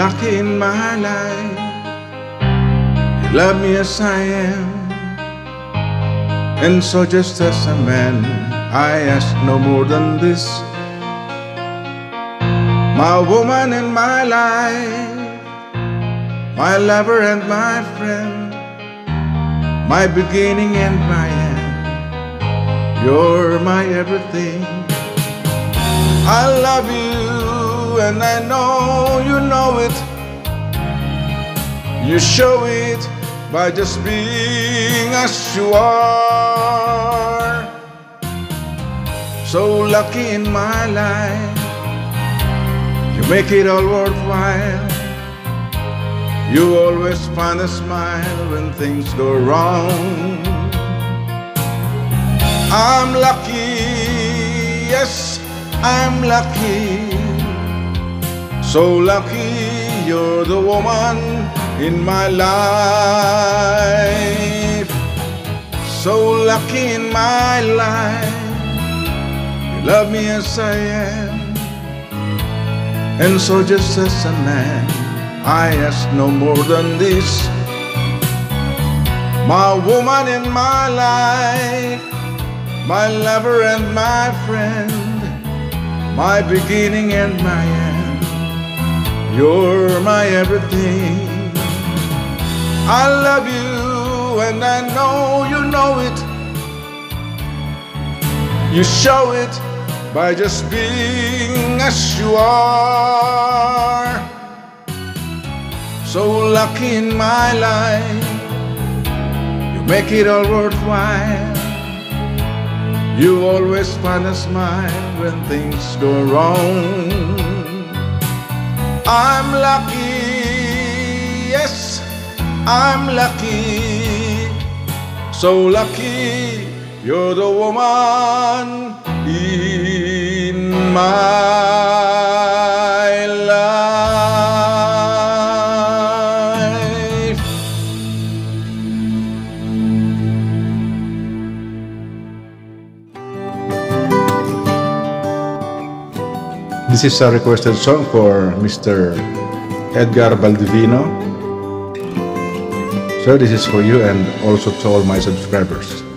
lucky in my life. You love me as I am, and so just as a man, I ask no more than this. My woman in my life, my lover and my friend, my beginning and my end, you're my everything. I love you and I know you know it. You show it by just being as you are. So lucky in my life, you make it all worthwhile. You always find a smile when things go wrong. I'm lucky, yes, I'm lucky. So lucky you're the woman in my life. So lucky in my life. You love me as I am, and so just as a man, I ask no more than this. My woman in my life, my lover and my friend, my beginning and my end, you're my everything. I love you and I know you know it. You show it by just being as you are. So lucky in my life, you make it all worthwhile. You always find a smile when things go wrong. I'm lucky, yes, I'm lucky. So lucky you're the woman in my life. This is a requested song for Mr. Edgar Baldivino. So this is for you and also to all my subscribers.